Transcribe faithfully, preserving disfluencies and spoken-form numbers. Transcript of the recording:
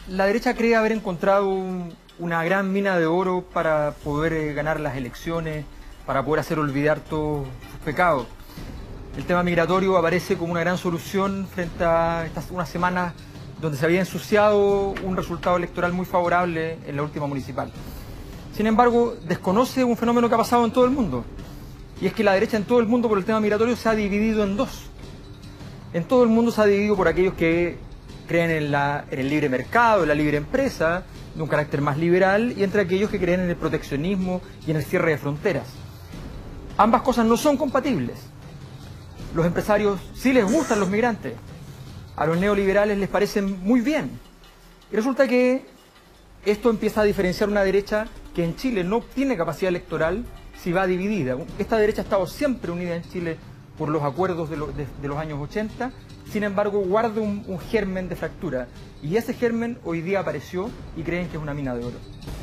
La derecha cree haber encontrado un, una gran mina de oro para poder eh, ganar las elecciones, para poder hacer olvidar todos sus pecados. El tema migratorio aparece como una gran solución frente a estas unas semanas donde se había ensuciado un resultado electoral muy favorable en la última municipal. Sin embargo, desconoce un fenómeno que ha pasado en todo el mundo, y es que la derecha en todo el mundo por el tema migratorio se ha dividido en dos. En todo el mundo se ha dividido por aquellos que creen en, la, en el libre mercado, en la libre empresa, de un carácter más liberal, y entre aquellos que creen en el proteccionismo y en el cierre de fronteras. Ambas cosas no son compatibles. Los empresarios sí les gustan los migrantes, a los neoliberales les parecen muy bien. Y resulta que esto empieza a diferenciar una derecha que en Chile no tiene capacidad electoral si va dividida. Esta derecha ha estado siempre unida en Chile por los acuerdos de, lo, de, de los años ochenta, sin embargo guarda un, un germen de fractura. Y ese germen hoy día apareció y creen que es una mina de oro.